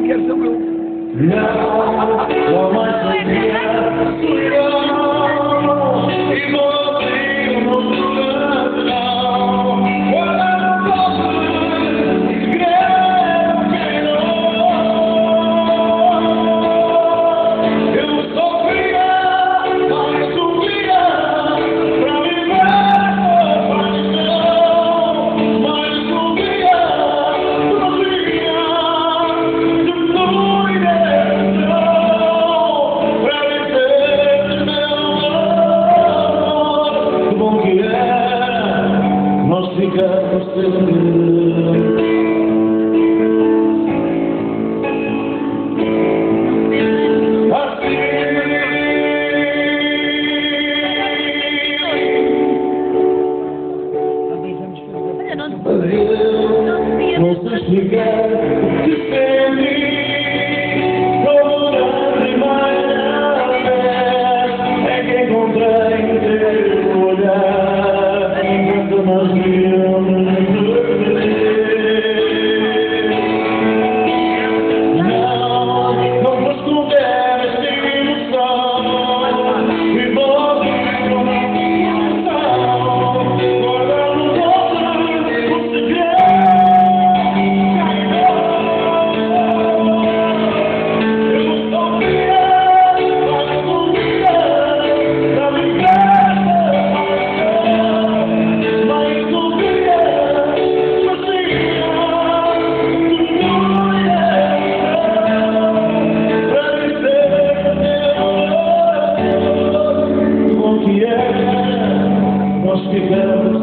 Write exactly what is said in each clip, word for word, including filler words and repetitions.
quero sou eu. Não, não mais sabia, solidão, e voltei ao nosso coração. Olha no posso escrever que não. Eu sofria, mas sofria pra viver a paixão. Mas sofria, sofria de noite. Nós ficamos sempre assim. Não sei explicar o que senti, como grande mais é que encontrei o teu olhar, enquanto nós víamos. Não, não vou esconder esta emoção, e vou dizer uma emoção, guarda nos olhos o segredo. Nós ficamos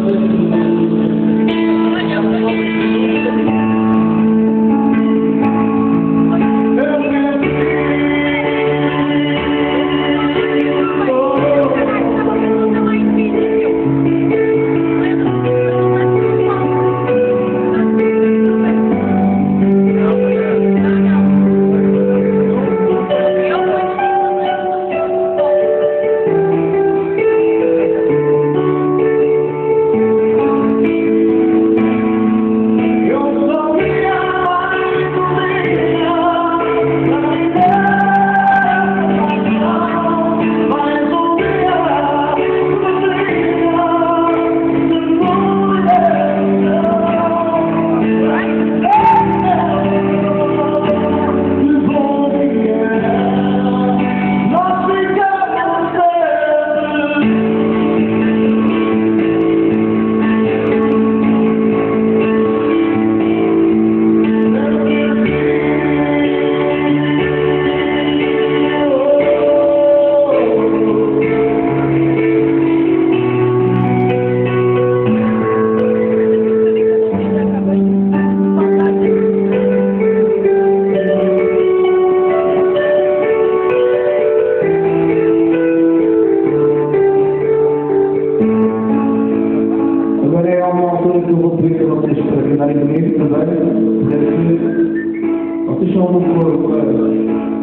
agora é uma altura que eu vou pedir para vocês para cantarem comigo também, porque vocês são um pouco